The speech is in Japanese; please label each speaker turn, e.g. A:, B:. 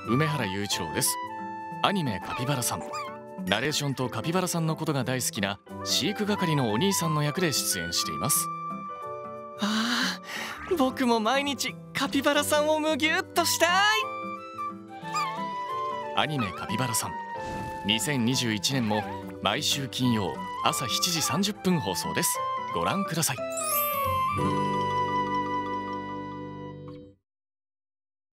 A: 梅原雄一郎です。アニメカピバラさん。ナレーションとカピバラさんのことが大好きな飼育係のお兄さんの役で出演しています。ああ、僕も毎日カピバラさんをむぎゅっとしたい。アニメカピバラさん、2021年も毎週金曜朝7時30分放送です。ご覧ください。